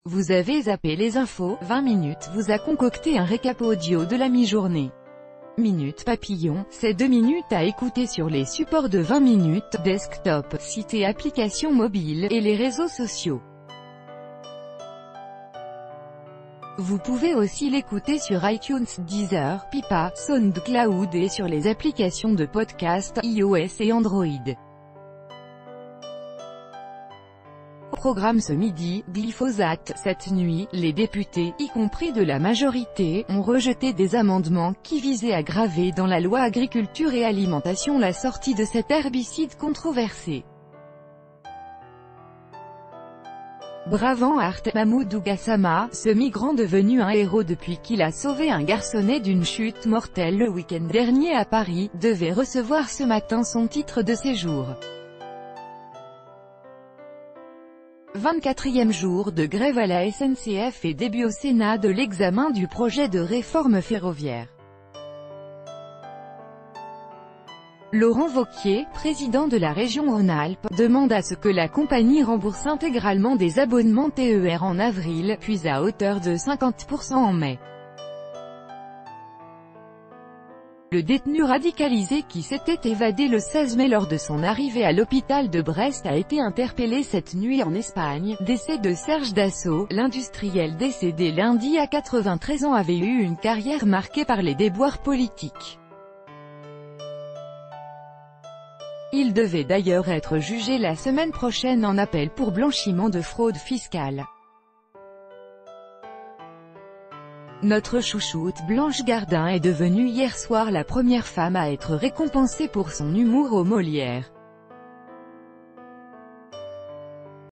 Vous avez zappé les infos, 20 minutes vous a concocté un récap audio de la mi-journée. Minute Papillon, c'est 2 minutes à écouter sur les supports de 20 minutes, desktop, sites et applications mobiles, et les réseaux sociaux. Vous pouvez aussi l'écouter sur iTunes, Deezer, Pipa, SoundCloud et sur les applications de podcast, iOS et Android. Programme ce midi, glyphosate. Cette nuit, les députés, y compris de la majorité, ont rejeté des amendements qui visaient à graver dans la loi agriculture et alimentation la sortie de cet herbicide controversé. Bravant Art, Mahmoudou Gassama, ce migrant devenu un héros depuis qu'il a sauvé un garçonnet d'une chute mortelle le week-end dernier à Paris, devait recevoir ce matin son titre de séjour. 24e jour de grève à la SNCF et début au Sénat de l'examen du projet de réforme ferroviaire. Laurent Wauquiez, président de la région Rhône-Alpes, demande à ce que la compagnie rembourse intégralement des abonnements TER en avril, puis à hauteur de 50% en mai. Le détenu radicalisé qui s'était évadé le 16 mai lors de son arrivée à l'hôpital de Brest a été interpellé cette nuit en Espagne. Décès de Serge Dassault, l'industriel décédé lundi à 93 ans avait eu une carrière marquée par les déboires politiques. Il devait d'ailleurs être jugé la semaine prochaine en appel pour blanchiment de fraude fiscale. Notre chouchoute Blanche Gardin est devenue hier soir la première femme à être récompensée pour son humour aux Molières.